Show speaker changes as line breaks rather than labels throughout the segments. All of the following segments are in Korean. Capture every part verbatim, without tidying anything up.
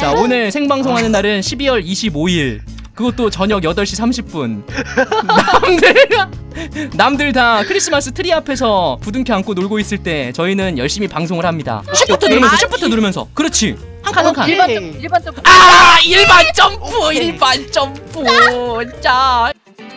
자, 오늘 생방송하는 날은 십이월 이십오일. 그것도 저녁 여덟 시 삼십 분. 남들 남들 다 크리스마스 트리 앞에서 부둥켜 안고 놀고 있을 때 저희는 열심히 방송을 합니다. 쉬프트 누르면서 쉬프트 누르면서. 그렇지. 한 칸 한 칸.
일반 점프, 일반 점프.
아, 일반 점프, 일반 점프. 자.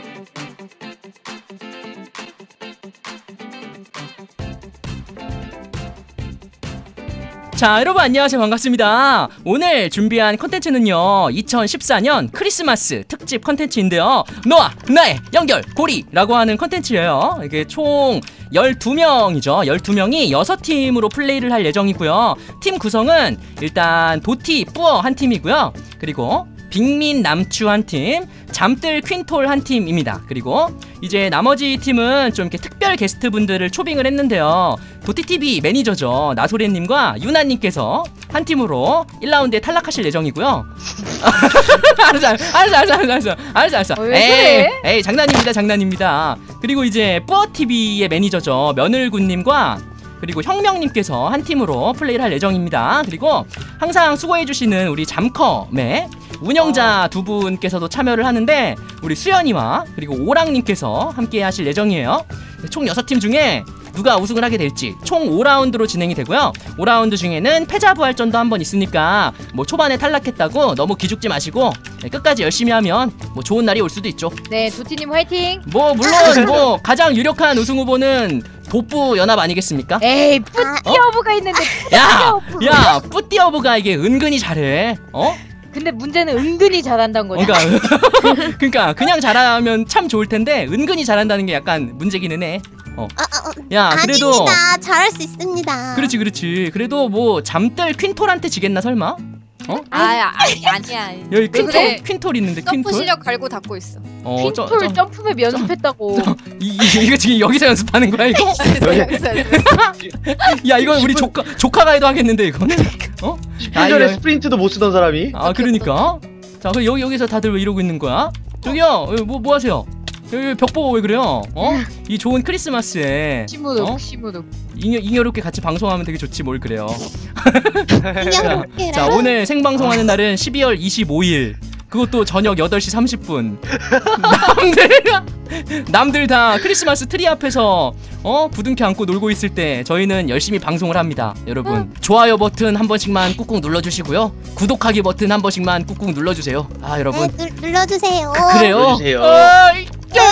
자, 여러분 안녕하세요. 반갑습니다. 오늘 준비한 컨텐츠는요 이천십사년 크리스마스 특집 컨텐츠인데요, 너와 나의 연결고리라고 하는 컨텐츠예요. 이게 총 열두 명이죠 열두 명이 여섯 팀으로 플레이를 할 예정이고요. 팀 구성은 일단 도티, 뿌어 한 팀이고요, 그리고 빅민, 남추 한 팀, 잠들, 퀸톨 한 팀입니다. 그리고 이제 나머지 팀은 좀 이렇게 특별 게스트분들을 초빙을 했는데요, 도티티비 매니저죠 나소래님과 유나님께서 한 팀으로 일 라운드에 탈락하실 예정이고요. 알았어 알았어 알았어 알았어 알았어 알았어
어,
에이 에이 장난입니다 장난입니다. 그리고 이제 뿌어티비의 매니저죠 며늘군님과 그리고 혁명님께서 한 팀으로 플레이를 할 예정입니다. 그리고 항상 수고해주시는 우리 잠컴의 운영자 두 분께서도 참여를 하는데, 우리 수연이와 그리고 오랑님께서 함께 하실 예정이에요. 총 여섯 팀 중에 누가 우승을 하게 될지 총 오 라운드로 진행이 되고요. 오 라운드 중에는 패자부활전도 한번 있으니까 뭐 초반에 탈락했다고 너무 기죽지 마시고 끝까지 열심히 하면 뭐 좋은 날이 올 수도 있죠.
네, 도티님 화이팅!
뭐 물론 뭐 가장 유력한 우승 후보는 도뿌 연합 아니겠습니까?
에이, 뿌띠어브가 있는데.
야! 야! 뿌띠어브가 이게 은근히 잘해. 어?
근데 문제는 은근히 잘한다는 거죠.
그러니까 그러니까 그냥 잘하면 참 좋을 텐데 은근히 잘한다는 게 약간 문제기는 해. 어.
아, 아, 어.
야, 그래도
아닙니다. 잘할 수 있습니다.
그렇지 그렇지. 그래도 뭐 잠들 퀸톨한테 지겠나 설마? 어?
아, 아니, 아니야.
여기 퀸톨
그래?
퀸톨 있는데
점프
퀸톨.
시력 갈고 닦고 있어.
어, 저,
퀸톨
저,
점프맵 연습했다고.
이, 이, 이거 지금 여기서 연습하는 거야 이거? 야, 이건 우리 조카 조카가 해도 하겠는데 이거는? 어?
십 분 전에
이거-
스프린트도 못 쓰던 사람이.
아, 그러니까. 자, 그럼 여기 여기서 다들 왜 이러고 있는 거야? 저기요, 여기 뭐, 뭐 하세요? 여기 벽 보고 왜 그래요? 어? 이 좋은 크리스마스에
시무룩,
어?
시무룩.
잉여, 잉여롭게 같이 방송하면 되게 좋지 뭘 그래요.
그냥
자, 자, 오늘 생방송하는 날은 십이월 이십오일. 그것도 저녁 여덟 시 삼십 분. 남들 남들 다 크리스마스 트리 앞에서 어 부둥켜 안고 놀고 있을 때 저희는 열심히 방송을 합니다. 여러분 좋아요 버튼 한 번씩만 꾹꾹 눌러주시고요, 구독하기 버튼 한 번씩만 꾹꾹 눌러주세요. 아, 여러분.
네, 누, 눌러주세요.
그래요?
눌러주세요.
어이,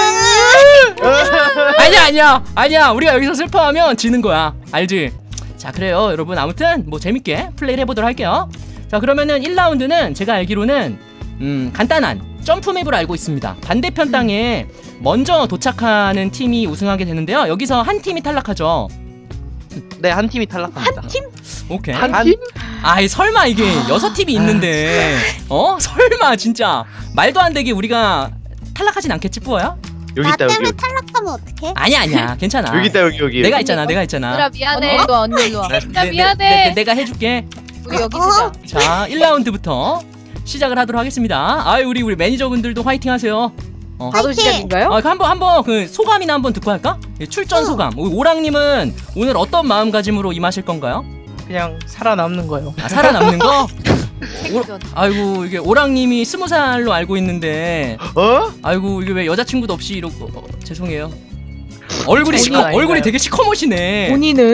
아니야 아니야 아니야, 우리가 여기서 슬퍼하면 지는 거야, 알지? 자, 그래요 여러분. 아무튼 뭐 재밌게 플레이를 해보도록 할게요. 자, 그러면은 일 라운드는 제가 알기로는 음 간단한 점프맵으로 알고 있습니다. 반대편 땅에 먼저 도착하는 팀이 우승하게 되는데요, 여기서 한 팀이 탈락하죠.
네, 한 팀이 탈락합니다.
한 팀?
오케이.
한 팀?
아이, 설마 이게 여섯 팀이 있는데 어? 설마 진짜 말도 안 되게 우리가 탈락하진 않겠지, 뿌어야?
여기
나
있다 여기.
때문에
여기.
탈락하면 어떡해?
아니야 아니야 괜찮아.
여기 있다 여기 여기.
내가
여기.
있잖아 내가 있잖아.
얘들아
언니
미안해.
일로 와, 언니 일로 와.
내-
나
내-
미안해.
내- 내- 내가 해줄게.
우리 여기
어?
쓰자.
자, 일 라운드부터 시작을 하도록 하겠습니다. 아유, 우리 우리 매니저분들도 화이팅 하세요. 어.
바로
화이팅!
시작인가요?
아, 그 한번 한번 그 소감이나 한번 듣고 할까? 예, 출전
어.
소감. 우리 오랑님은 오늘 어떤 마음가짐으로 임하실 건가요?
그냥 살아남는 거요.
아, 살아남는 거?
생존.
아이고, 이게 오랑님이 스무 살로 알고 있는데,
어?
아이고, 이게 왜 여자친구도 없이 이러고, 어, 죄송해요. 얼굴이 시커,
아닌가요?
얼굴이 되게 시커머시네.
본인은?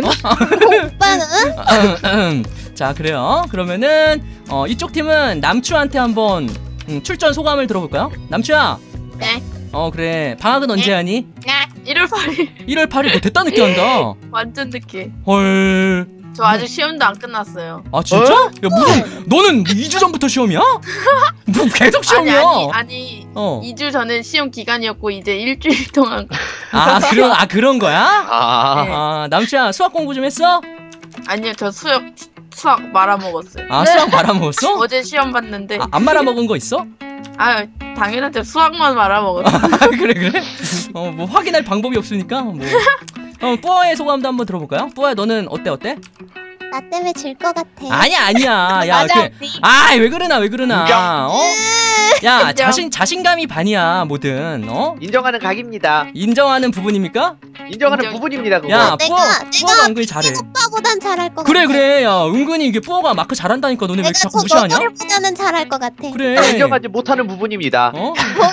오빠는?
자, 그래요. 그러면은 어, 이쪽 팀은 남추한테 한번 음, 출전 소감을 들어볼까요? 남추야.
네.
어, 그래. 방학은 언제 하니?
네. 일월 팔일.
일월 팔일. 너 됐다 늦게 한다.
완전 늦게.
헐.
저 아직 시험도 안 끝났어요.
아, 진짜? 야, 무슨 너는 이 주 전부터 시험이야? 뭐 계속
아니
시험이야?
아니 아니.
어.
이 주 전에 시험 기간이었고 이제 일주일 동안.
아, 그런 아 그런 거야?
아.
네.
아, 남추야 수학 공부 좀 했어?
아니요, 저 수학 수학 말아 먹었어요.
아, 수학 말아먹었어?
어제 시험 봤는데.
아, 안 말아먹은 거 있어?
아, 당연하죠. 수학만 말아 먹었어.
그래 그래? 어, 뭐 확인할 방법이 없으니까 뭐. 어, 뿌어의 소감도 한번 들어볼까요? 뿌어야, 너는 어때 어때?
나 때문에 질 것 같아.
아니야 아니야. 야,
맞아.
그, 아, 왜 그러나 왜 그러나.
인정.
어? 야, 자신 자신감이 반이야 뭐든. 어?
인정하는 각입니다.
인정하는 부분입니까?
인정하는
인정.
부분입니다. 그거.
야,
내가-
뿌어,
내가
뿌어가 은근히 잘해.
오빠보단 잘할 것
그래
같아.
그래. 야, 은근히 이게 뿌어가 마크 잘한다니까. 너네 왜
내가
자꾸
저
무시하냐?
너구리보다는 잘할 것 같아.
그래.
인정하지 못하는 부분입니다.
어?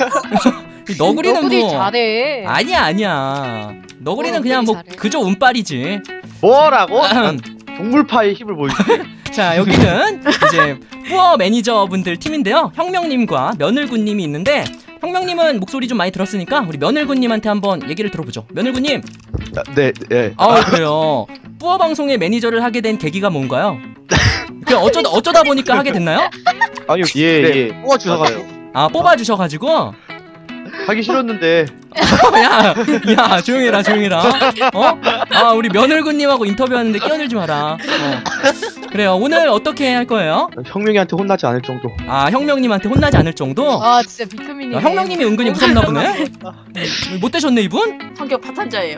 이 너구리는
너구리
뭐
잘해.
아니야 아니야. 너구리는
어,
그냥 뭐
너구리 잘해.
그저 운빨이지.
뭐라고?
음.
동물파의 힘을 보여줄게.
자, 여기는 이제 뿌어 매니저분들 팀인데요. 혁명님과 며늘군님이 있는데, 혁명님은 목소리 좀 많이 들었으니까 우리 며늘군님한테 한번 얘기를 들어보죠. 며늘군님.
네, 네.
아, 그래요. 뿌어 방송의 매니저를 하게 된 계기가 뭔가요? 그 어쩌다 어쩌다 보니까 하게 됐나요?
아니요, 예, 예. 뽑아 주셔가지고.
아, 뽑아 주셔가지고.
하기 싫었는데.
야, 야, 조용해라, 조용해라. 어? 아, 우리 며느리군님하고 인터뷰하는데 끼어들지 마라. 어. 그래요. 오늘 어떻게 할 거예요?
혁명이한테 혼나지 않을 정도.
아, 혁명님한테 혼나지 않을 정도?
아 진짜 비크민이네.
야, 혁명님이 은근히 무섭나 보네? 못 되셨네, 이분?
성격 파탄자예요.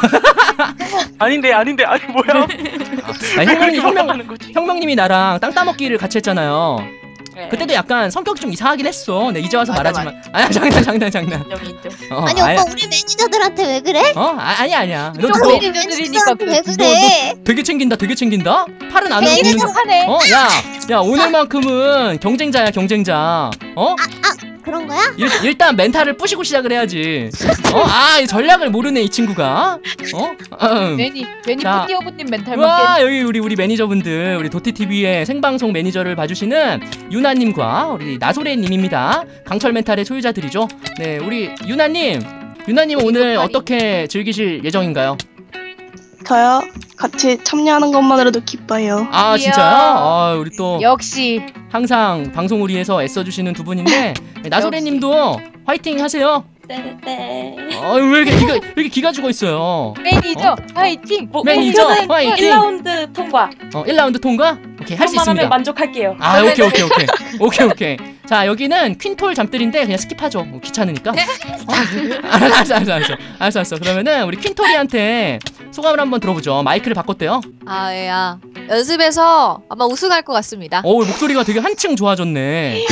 아닌데 아닌데 아니 뭐야?
아, 혁명님, 혁명,
하는 거지?
혁명님이 나랑 땅 따먹기를 같이 했잖아요.
네.
그때도 약간 성격이 좀 이상하긴 했어. 네, 이제 와서
맞아,
말하지만. 아니야, 장난, 장난, 장난.
인정 인정.
어,
아니
아야-
오빠 우리 매니저들한테 왜 그래?
어? 아, 아니야, 아니야. 너,
좀
너,
우리 매니저들이니까
매니저들한테 왜
그래.
그래?
되게 챙긴다, 되게 챙긴다? 팔은 안
매니저
움직이는.
하네.
어, 야, 야, 오늘만큼은 경쟁자야, 경쟁자. 어?
그런 거야?
일, 일단 멘탈을 부시고 시작을 해야지. 어? 아, 이 전략을 모르네, 이 친구가. 어? 음.
매니 매니
자.
뿌띠어부님 멘탈만
와, 여기 우리 우리 매니저분들, 우리 도티티비의 생방송 매니저를 봐주시는 유나님과 우리 나소래님입니다. 강철 멘탈의 소유자들이죠. 네, 우리 유나님, 유나님 오늘 어떻게 즐기실 예정인가요?
저요? 같이 참여하는 것만으로도 기뻐요.
아,
이야.
진짜요? 아, 우리 또
깨. 역시
항상 방송을 위해서 애써주시는 두 분인데, 네, 나소래님도 화이팅 하세요.
네네.
어, 왜 이렇게 기가, 왜 이렇게 기가 죽어 있어요?
매니저 화이팅.
뭐, 매니저 화이팅.
일 라운드 통과.
어, 일 라운드 통과? 오케이, 할 수
그것만 하면
있습니다.
만족할게요.
아, 오케이 오케이 오케이 오케이 오케이. 자, 여기는 퀸톨 잠들인데 그냥 스킵하죠. 뭐 귀찮으니까. 어? 알았어 알았어 알았어 알았어 알았어. 그러면은 우리 퀸톨이한테 소감을 한번 들어보죠. 마이크를 바꿨대요.
아, 예, 아. 연습에서 아마 우승할 것 같습니다.
어, 목소리가 되게 한층 좋아졌네.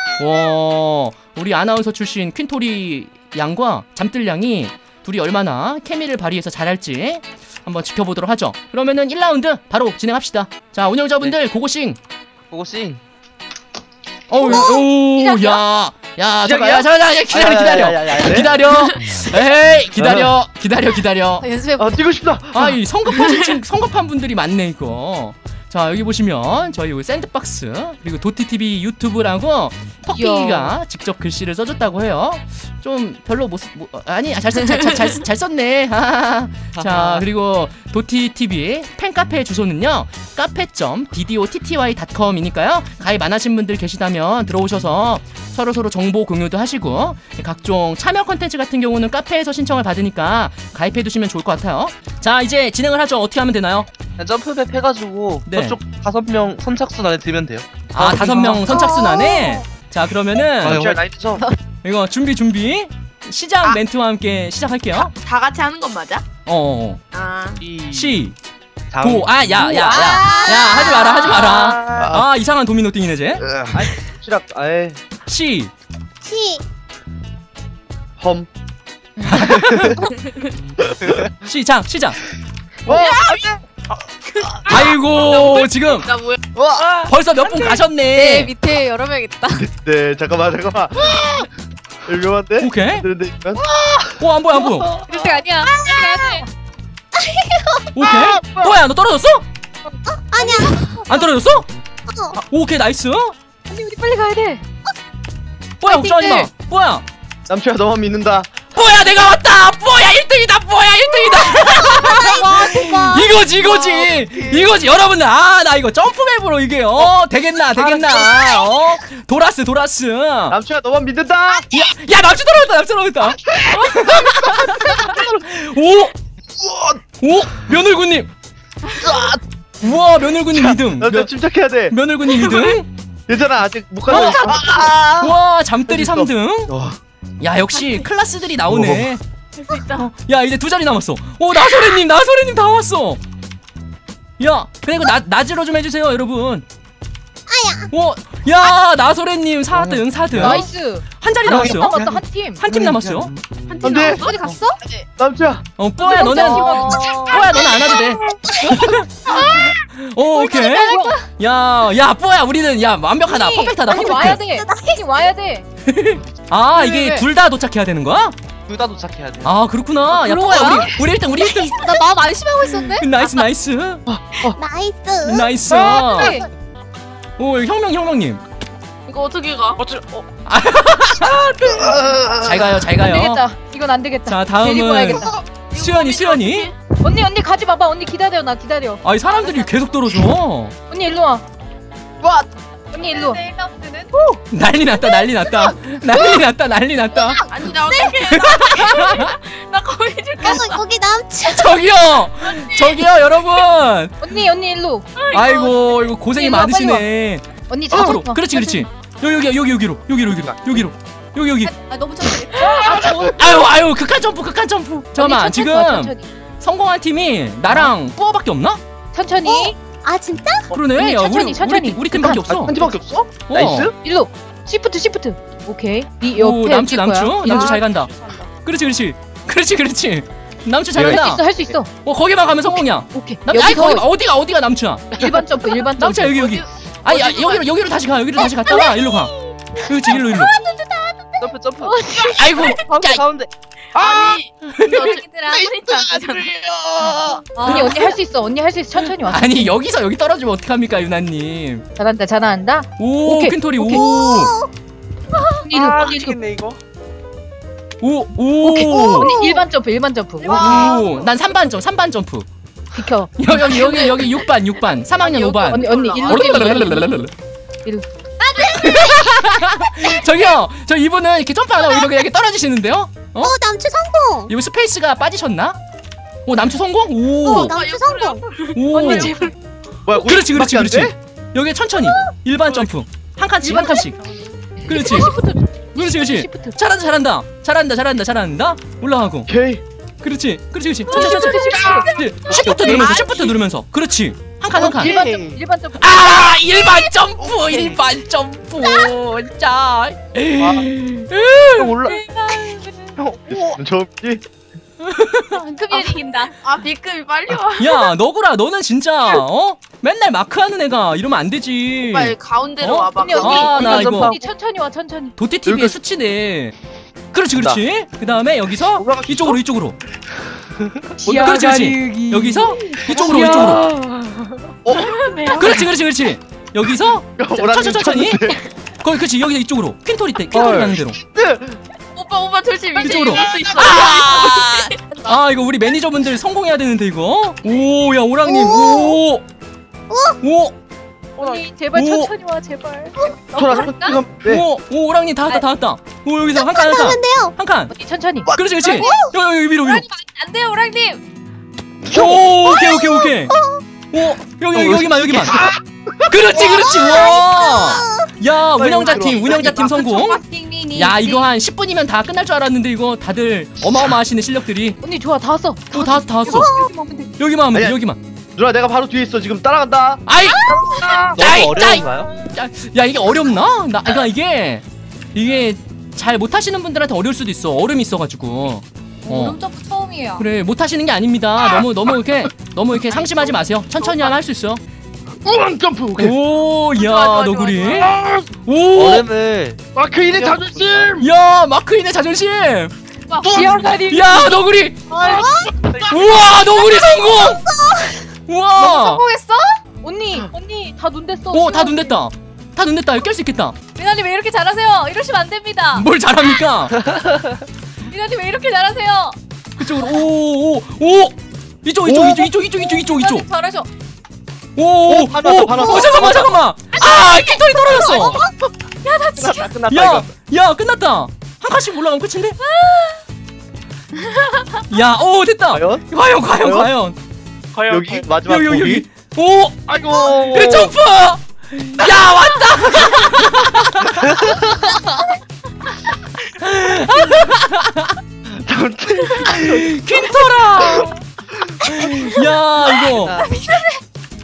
와, 우리 아나운서 출신 퀸톨이 양과 잠들 양이 둘이 얼마나 케미를 발휘해서 잘할지 한번 지켜보도록 하죠. 그러면은 일 라운드 바로 진행합시다. 자, 운영자분들 고고싱.
고고싱.
어우, 오, 야, 야, 잠깐, 야, 잠깐, 야, 기다려, 기다려,
기다려.
기다려, 에이, 기다려, 기다려, 기다려.
아, 연습해
아, 뛰고 싶다.
아, 이 성급하신 친, 성급한 분들이 많네 이거. 자, 여기 보시면 저희 여기 샌드박스 그리고 도티티비 유튜브라고 퍽비가 직접 글씨를 써줬다고 해요. 좀 별로 못, 뭐, 아니 잘잘잘잘 잘 썼네. 자, 그리고 도티티비 팬카페 주소는요 카페 점 디디오티티와이 닷컴이니까요 가입 안 하신 분들 계시다면 들어오셔서 서로 서로 정보 공유도 하시고 각종 참여 컨텐츠 같은 경우는 카페에서 신청을 받으니까 가입해 두시면 좋을 것 같아요. 자, 이제 진행을 하죠. 어떻게 하면 되나요?
점프맵 해가지고
네.
저쪽 다섯 명 선착순 안에 들면 돼요.
아, 다섯 명 선착순 안에. 자, 그러면은
아,
잘 나이트죠.
이거 준비 준비 시작
아.
멘트와 함께 시작할게요.
다 같이 하는 건 맞아?
어,
아
이
시,
장.
고, 아, 야, 야, 야, 야, 하지 마라, 하지 마라. 아, 이상한 도미노 띵이네 쟤.
시작. 아예
시,
시
험.
시작, 시작.
어,
아이고, 지금
나 뭐야?
벌써 몇 분
네,
가셨네.
밑에 여러 명 있다.
네, 잠깐만, 잠깐만. 위험한데?
오케이.
그런데 이건
오, 안 보여, 안 보여.
이럴 때 아니야. 가야 돼.
오케이. 뭐야, 너 떨어졌어?
아니야.
안 떨어졌어?
어.
오케이, 나이스.
언니 우리 빨리 가야 돼.
뭐야, 걱정하지 마. 뭐야?
남편아 너만 믿는다.
뭐야, 내가 왔다. 뭐야, 일 등이다. 뭐야, 일 등이다.
와 대박.
이거지 이거지 이거지 여러분들. 아, 나 이거 점프맵으로 이게 어 되겠나 되겠나. 어 도라스 도라스. 야,
남편아 너만 믿는다.
야, 남주 떨어졌다 남주 떨어졌다. 오오 며느리군님. 우와, 며느리군님 이 등.
남편 침착해야 돼.
며느리군님 이 등.
괜찮아, 아직 못 가서. 있어.
우와, 잠들이 삼 등.
와,
야, 역시 클라스들이 나오네.
할 수 있다.
야, 이제 두 자리 남았어. 오, 나소래님 나소래님 다 왔어. 야, 그리고 나 나즈로 좀 해주세요, 여러분. 아야. 오, 야, 나소래님 사 등, 사 등.
나이스.
한 자리
팀
남았어요.
남았어 한 팀.
한 팀 남았어요.
안 돼.
어디 갔어?
남주야.
어, 뽀야, 너는 뽀야, 너는 안 와도 돼. 오, 오케이. 야, 야, 뽀야, 우리는 야 완벽하다,
언니,
퍼펙트하다,
언니 와야
퍼펙트.
돼. 언니 와야 돼.
아,
왜,
이게
왜?
둘 다 도착해야 되는 거야?
둘 다 도착해야 돼.
아, 그렇구나. 야,
그런
뽀야,
거야?
우리 우리 일 등, 우리 일 등.
나 마음 안심하고 있었네.
나이스, 나이스,
나이스.
나이스.
네.
오, 혁명, 혁명님.
이거 어떻게 가?
어째 어
잘 가요, 잘
안
가요.
되겠다. 이건 안 되겠다.
자,
데리고
다음은
와야겠다.
수연이, 수연이.
언니 언니 가지 마봐. 언니 기다려 나 기다려.
아이 사람들이 계속 떨어져.
언니 일로 와.
와.
언니 일로 와.
난리 났다, 난리 났다, 난리 났다, 난리 났다.
아니 나 어떡해. 나 거기 줄게.
거기 거기 남친.
저기요, 저기요, 여러분.
언니 언니 일로.
아이고, 이거 고생이
일로 와, 빨리
많으시네.
언니
앞으로.
잡았어.
그렇지, 그렇지. 여기, 여기, 여기, 여기로, 여기로, 여기로, 여기로, 여기, 여기.
아 너무 천천히.
아유, 아유, 극한 점프, 극한 점프. 잠깐만,
언니 천천히
지금
와, 천천히.
성공한 팀이 나랑 뿌어밖에 없나?
천천히.
아 진짜?
그러네.
언니,
야,
천천히,
우리
천천히.
우리, 우리 팀밖에 없어.
한 팀밖에 없어?
어.
나이스.
일로. 시프트 시프트. 오케이. 네
오,
옆에
남추,
뛸 거야.
남추, 남추
야,
잘 간다. 그렇지, 그렇지, 그렇지, 그렇지. 남추 잘
예.
할 수
간다.
있어 할 수 있어.
어, 거기만 가면 성공이야.
오케이.
남, 아이,
여기서
거기 어디가, 어디가 남추야?
일반 점프 일반 점프.
남추야, 여기, 여기. 아니, 야,
어디로
여기로, 여기로 다시 가, 여기로 다시 갔다가 일로 가. 그렇지, 일로, 일로.
점프 점프.
아이고,
가운데
야,
가운데.
아니. 근데 어떻게
얘들아.
언니 언니 할 수 있어. 언니 할 수 있어. 천천히 와.
아니 여기서 여기 떨어지면 어떡합니까, 유나님?
잘한다 잘한다.
오,
오케이,
큰 털이, 오,
오케이. 언니 일로
아
언니 일로.
미치겠네 이거.
오, 오,
오케이. 언니 일반 점프 일반 점프. 와.
오, 난 삼 반 점, 삼 반 점프.
비켜.
여기, 여기, 여기, 여기 육 반, 육 반, 삼 학년 오 반.
언니 언니 일로.
얼른
일로.
저기요, 저 이분은 이렇게 점프 안 하고 이렇게, 이렇게 떨어지시는데요? 어?
어 남친 성공.
이거 스페이스가 빠지셨나? 오, 남추 성공?
어
오,
남친 성공.
오.
언니 제발.
뭐야?
그렇지, 그렇지,
거기밖에 안
그렇지.
돼?
여기 천천히 일반 점프 한 칸씩, 한 칸씩. 그렇지, 그렇지, 그렇지.
시프트.
잘한다, 잘한다, 잘한다, 잘한다, 잘한다. 올라가고.
오케이.
그렇지, 그렇지, 그렇지. 천천히, 천천히. 쉬프트 누르면서, 쉬프트 누르면서. 그렇지. 한 칸, 한 칸.
일반 점프 일반 점프.
아, 일반 점프, 일반 점프. 자,
형 올라.
저기.
금이 이긴다.
아 비급이 빨리 와.
야, 너구라, 너는 진짜 어? 맨날 마크하는 애가 이러면 안 되지.
빨리 가운데로
어?
와봐.
언니 언니
아, 나
언니,
이거.
언니 천천히 와 천천히.
도티 티비의 수치네. 그렇지, 그렇지. 그 다음에 여기서
올라갈 수
이쪽으로, 이쪽으로.
지하
그렇지, 그렇지.
가리기.
여기서 이쪽으로, 이쪽으로. 그렇지, 그렇지, 그렇지. 여기서 천천히, 천천히. 거기, 그렇지. 여기서 이쪽으로. 퀸토리 때, 퀸토리 가는 대로.
오빠 오빠 조심 이제
이쪽으로.
이길 수 있어.
아! 아, 이거 우리 매니저분들 성공해야 되는데 이거. 오, 야, 오랑님. 오. 오.
언니 제발
오.
천천히 와 제발.
돌아. 잠깐. 네.
오, 오, 오랑님 다 왔다, 다 왔다. 오, 여기서 한 칸, 한 칸.
하는데요.
한 칸.
언니 천천히.
그렇지, 그렇지. 여기, 여기 위로, 위로.
안 돼요, 오랑님.
오, 오케이, 오케이, 오케이. 오, 여기, 여기, 여기만, 여기만. 그렇지, 그렇지. 와. 야, 운영자 팀, 운영자 팀 성공. 야, 이거 한 십 분이면 다 끝날 줄 알았는데 이거 다들 어마어마하시네, 실력들이.
언니 좋아 다 왔어.
오, 다 왔어, 다 왔어. 여기만 하면 돼,
아니야.
여기만.
누나 내가 바로 뒤에 있어. 지금 따라간다.
아이, 아이,
너무 어려운가요?
야, 이게 어렵나? 나, 그러니까 이게 이게 잘 못하시는 분들한테 어려울 수도 있어. 얼음이 있어가지고. 어.
오름 점프 처음이에요.
그래, 못하시는 게 아닙니다. 너무 너무 이렇게 너무 이렇게 상심하지 마세요. 천천히 하면 할 수 있어.
우왕 점프. 오케이.
오,
좋아,
야,
좋아,
너구리.
좋아,
오,
얼음을
마크인의 자존심.
야, 마크인의 자존심.
지하 가리기.
야, 너구리. 우와, 너구리 성공. 우와.
성공했어?
언니 언니 다 눈 됐어.
오, 다 눈 됐다. 다 눈 됐다. 깰 수 있겠다.
미나님 왜 이렇게 잘하세요? 이러시면 안 됩니다.
뭘 잘합니까?
미나님 왜 이렇게 잘하세요?
그쪽으로. 오, 오, 오. 이쪽, 이쪽, 이쪽, 이쪽, 이쪽, 이쪽, 이쪽, 이쪽.
미나님 잘하셔.
오, 오,
오, 반 왔다, 반 왔다.
어, 잠깐만, 잠깐만. 아, 깃털이 떨어졌어.
끝났다. 끝났다.
야,
이거.
야, 끝났다. 한 칸씩 올라가면 끝인데? 야, 오, 됐다.
과연?
과연, 과연,
과연?
과연.
과연
여기 마지막
여기, 여기,
고비.
여기. 오,
아이고.
그래, 점프. 야, 왔다. 퀸토라. 야, 이거.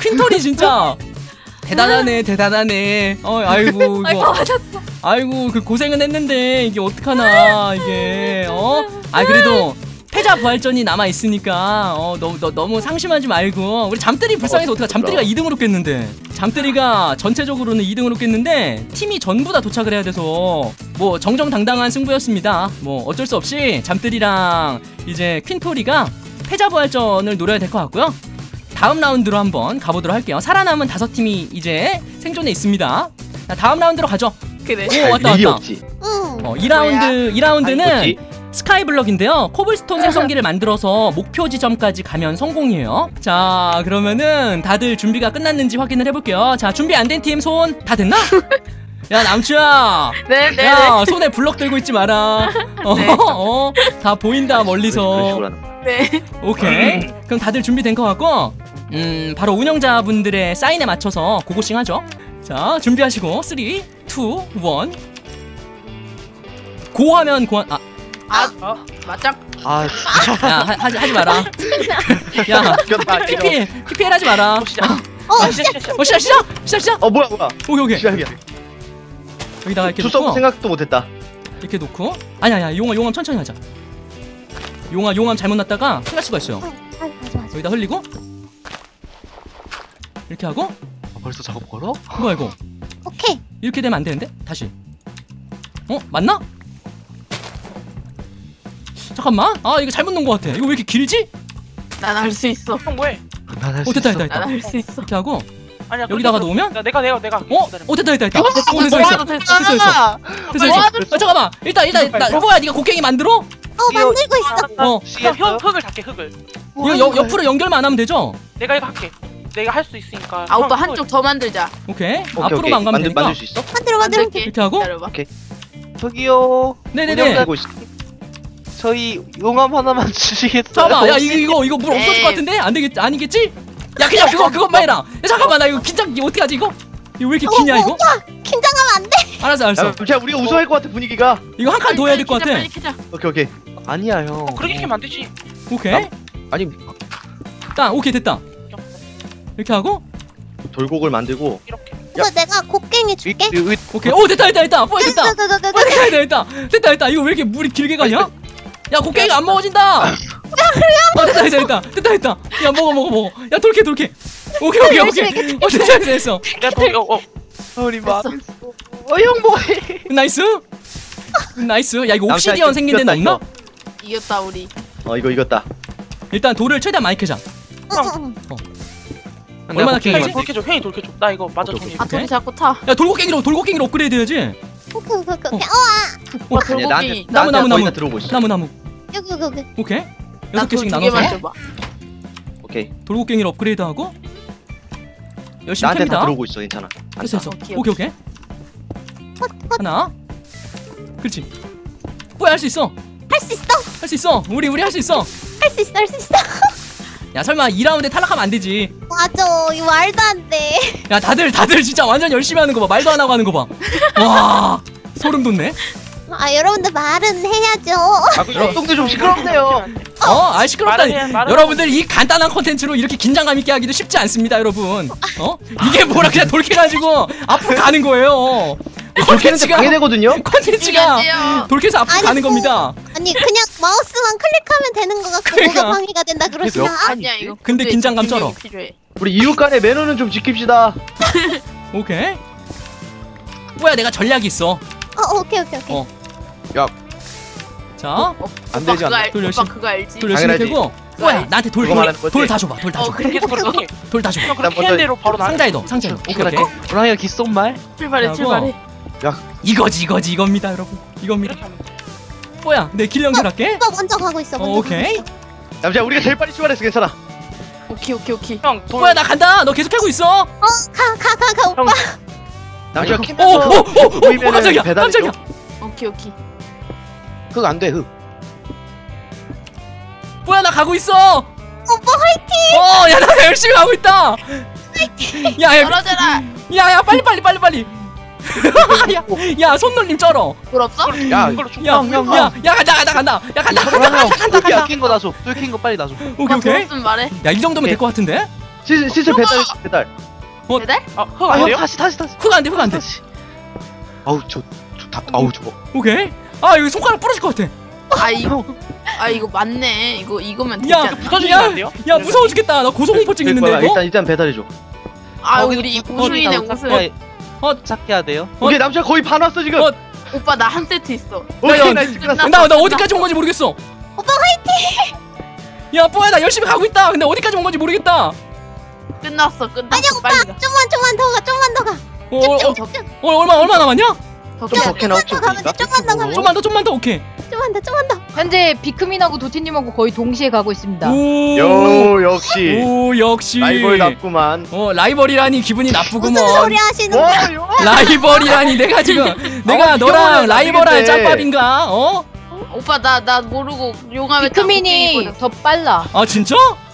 퀸털이 진짜 대단하네 대단하네. 어 아이고 이거 아이고 그 고생은 했는데 이게 어떡하나 이게 어? 아 그래도 패자 부활전이 남아 있으니까 어 너무 너, 너무 상심하지 말고 우리 잠들이 불쌍해서 어떡하 잠들이가 이 등으로 깼는데 잠들이가 전체적으로는 이 등으로 깼는데 팀이 전부 다 도착을 해야 돼서 뭐 정정당당한 승부였습니다. 뭐 어쩔 수 없이 잠들이랑 이제 퀸토리가 패자 부활전을 노려야 될 것 같고요. 다음 라운드로 한번 가보도록 할게요. 살아남은 다섯 팀이 이제 생존에 있습니다. 자, 다음 라운드로 가죠.
그래.
오 왔다
일이
왔다.
없지.
응.
어, 이 라운드 이 라운드는
뭐지?
스카이블럭인데요. 코블스톤 생성기를 만들어서 목표 지점까지 가면 성공이에요. 자 그러면은 다들 준비가 끝났는지 확인을 해볼게요. 자 준비 안 된 팀 손 다 됐나? 야 남추야.
네네.
야 손에 블럭 들고 있지 마라. 어,
네.
어, 다 보인다
그런
멀리서.
식으로 하는 거야.
네.
오케이. 그럼 다들 준비된 것 같고, 음 바로 운영자분들의 사인에 맞춰서 고고싱 하죠. 자 준비하시고 삼, 이, 일. 고 하면 고 아.
아, 맞짱.
아,
야 하, 하지 하지 마라. 야
웃겼다. 이거.
피피엘 피피엘 하지 마라.
어, 시작.
어,
아, 시작, 시작, 시작.
어 시작 시작 시작 시작.
어 뭐야 뭐야.
오케이 오케이.
시작이야.
여기다가 이렇게
수석
놓고
생각도 못했다.
이렇게 놓고 아니야 아니야 용암 용암 천천히 하자. 용암 용암 잘못 놨다가 큰일 날 수가 있어요.
어, 맞아, 맞아, 맞아.
여기다 흘리고 이렇게 하고
아, 벌써 작업 걸어?
뭐야 이거
오케이.
이렇게 되면 안 되는데 다시. 어 맞나? 잠깐만 아 이거 잘못 놓은 것 같아. 이거 왜 이렇게 길지?
난 할 수 있어.
형 뭐해?
어 됐다 됐다 됐다.
난 할 수 있어.
이렇게 하고
아니야.
여기다가
그렇게
놓으면?
나- 내가 내가 내가.
어? 어 됐다 됐다 됐다. 어 됐어 됐어
뭐라도 됐어.
됐어 됐어 됐어 됐어. 아, 잠깐만 일단 일단 나 뭐야 네가 곡괭이 만들어?
어, 만들고 있어.
어
형, 형 흙을 닦게 흙을.
이거 여, 옆으로 연결만 안 하면 되죠?
내가 이거 할게. 내가 할 수 있으니까.
아 오빠
형,
한쪽 더 만들자.
오케이,
오케이,
앞으로만
오케이.
안 가면
만들,
되니까.
만들 수 있어?
만들어, 만들어.
만들게.
이렇게 하고?
기다려봐.
저기요.
네네네.
운영 있... 저희 용암 하나만 주시겠어요?
잠깐만 야 이거 이거 이거 물 없어질
에이.
것 같은데? 안 되겠 아니겠지? 야 그냥 그거 그것만 해라. 야 잠깐만 나 이거 긴장 이거 어떻게 하지 이거? 이거 왜 이렇게 기냐 이거?
긴장하면 안 돼.
알았어 알았어.
야, 진짜 우리가 우승할 것 같아 분위기가.
이거 한 칸 더 해야 될 것 같아.
빨리 캐자.
오케이 오케이. 아니야 형.
그렇게 하면 안 되지.
오케이.
아니
딱 오케이 됐다. 이렇게 하고
돌곡을 만들고.
이렇게.
이거 내가 곡괭이 줄게.
이- 이- 이-
오케이 오 됐다 됐다 됐다. 뽀이 됐다.
됐다, 됐다,
뽀이
됐다.
됐다 됐다 됐다 됐다. 이거 왜 이렇게 물이 길게 가냐? 야 곡괭이가 안 먹어진다. 어 됐다 됐다 됐다 됐다 됐다. 야 먹어 먹어 먹어. 야 돌게 돌게. 오케이 오케이 오케이. 어 됐어 됐어 됐어.
내가 더 어, 어.
우리 막. 어형 뭐해?
나이스. 나이스. 야 이거
남자
옵시디언
이거
생긴 데는
이겼다,
없나?
이겼다 우리.
어 이거 이겼다.
일단 돌을 최대한 많이 캐자.
어, 어, 어.
얼마나
내가
캐야지?
형이 돌켜줘. 형이 돌켜줘. 나 이거 마저
오케이,
정리.
아 둘이 자꾸 타.
야 돌고갱이로 돌고갱이로 업그레이드 해야지.
오케이, 오케이, 오케이.
어.
어,
오빠
아니야, 나한테
돌고기.
나무,
나무
나무,
나무
나무.
거의 다 들어오고 있어.
나무 나무.
여기, 여기, 여기.
오케이. 여섯
나돌
개씩
두 개
나눠서
만들어봐.
오케이.
돌고갱이로 업그레이드하고 열심히
나한테 다
캡니다.
들어오고 있어 괜찮아.
됐어 됐어.
오케이,
오케이 오케이.
헛, 헛.
하나. 그렇지. 뭐야 할 수 있어.
할 수 있어.
할 수 있어. 우리 우리 할 수 있어.
할 수 있어, 할 수 있어.
야 설마 이 라운드에 탈락하면 안 되지.
맞아. 이거 말도 안 돼.
야 다들 다들 진짜 완전 열심히 하는 거 봐. 말도 안 하고 하는 거 봐. 와 소름 돋네.
아, 여러분들 말은 해야죠.
아, 그 옆동네 좀 시끄럽네요.
어, 아 시끄럽다니.
말은 해, 말은
여러분들 이 간단한 콘텐츠로 이렇게 긴장감 있게 하기도 쉽지 않습니다, 여러분. 어? 이게 뭐라 그냥 돌캐가지고 앞으로 가는 거예요.
돌캐는데 방해되거든요.
콘텐츠가
이겼지요.
돌캐서 앞으로
아니,
가는
뭐,
겁니다.
아니, 그냥 마우스만 클릭하면 되는 것 같고
그러니까.
뭐가 방해가 된다 그러시나?
몇 칸?
아니야 이거.
근데
근데
긴장감
집중력이
쩔어.
필요해.
우리 이웃 간의 매너는 좀 지킵시다.
오케이. 뭐야 내가 전략이 있어.
어, 오케이, 오케이, 오케이.
어.
야.
자,
어,
안
오빠
되지
그거
않나?
알,
돌
오빠
열심히-
그거 알지?
돌 열심히
당연하지.
캐고. 뭐야 나한테 돌
그거
돌
말하는 거지?
돌 다 줘봐. 돌 다
어
줘.
그래.
계속 그렇게.
돌 다 줘.
형 그렇게
난 먼저-
캐는 대로 바로 나.
상자에 넣어. 상자에 넣어. 오케이 오케이.
호랑이가 귓속말?
출발해
하고.
출발해.
이거지 이거지 이겁니다, 여러분. 이겁니다.
이렇게 하면 돼.
뭐야 내 길 연결할게.
오빠 먼저 가고 있어.
어,
먼저
오케이.
가고 있어.
남자 우리가 제일 빨리 출발했어 괜찮아.
오케이 오케이 오케이.
형 돌.
뭐야 나 간다. 너 계속 캐고 있어.
어, 가, 가, 가, 가, 오빠.
형
남자
오,
캐면서
오, 오, 오, 오,
보이면은
깜짝이야,
배달해줘.
깜짝이야.
오케이 오케이.
흙 안 돼 흙.
뭐야 나 가고 있어.
오빠 화이팅!
어, 야 나 열심히 가고 있다. 야, 야,
떨어져라.
야, 야, 빨리, 빨리, 빨리, 빨리. 야, 야, 손놀림 쩔어.
돌 없어?
야,
이걸로 중.
야,
형, 형,
야, 야, 간다, 간다, 간다. 야, 간다, 간다,
호랑이 형
간다, 간다,
뚫기
간다.
아낀 거 놔줘. 뚫긴 거 빨리 놔줘.
오케이,
오빠 돌
오케이.
없으면 말해.
야, 이 정도면 될 것 같은데?
시 시슬 배달 배달.
배달?
아, 흑
아,
안
형
돼요?
다시 다시 다시.
흑 안 돼, 흑 안 돼.
다시. 아우 저, 저 답. 아우 저거.
오케이. 아, 여기 손가락 부러질 것 같아.
아 이거 아 이거 맞네. 이거 이거면 되지
야,
않나?
부서지면 안 돼요?
야, 무서워 죽겠다. 나 고소공포증 있는데
거야.
이거.
일단 일단 배달해줘.
아
어,
우리
어,
우수이네
어,
우수.
어,
어.
착해야 돼요.
오케이 남자 거의 반 왔어 지금.
어.
오빠 나 한 세트 있어.
오케이
야,
나이스 끝났어.
끝났어.
나, 나 어디까지 온 건지 모르겠어.
오빠 화이팅!
야, 뽀야, 나 열심히 가고 있다. 근데 어디까지 온 건지 모르겠다.
끝났어 끝났어.
아니 오빠
빨리 가.
좀만 좀만 더 가 좀만 더 가.
어, 어, 어,
쭉쭉쭉쭉.
어, 얼마, 얼마 남았냐?
더
좀
가.
더 캐나 혹시
좀만 더 가면 돼, 좀만 더 가면
좀만 더, 좀만 더, 오케이.
좀만 더 좀만 더.
현재 비크민하고 도티님하고 거의 동시에 가고 있습니다.
오,
요 역시
오, 역시.
라이벌답구만.
어, 라이벌이라니 기분이
무슨
나쁘구먼.
소리 하시는 거야?
와 요.
라이벌이라니 내가 지금 내가
아,
너랑
이겨버려야
라이벌할
되겠네.
짤밥인가? 어?
오빠 나 나 모르고 용암에
비크민이 더 빨라.
아 진짜?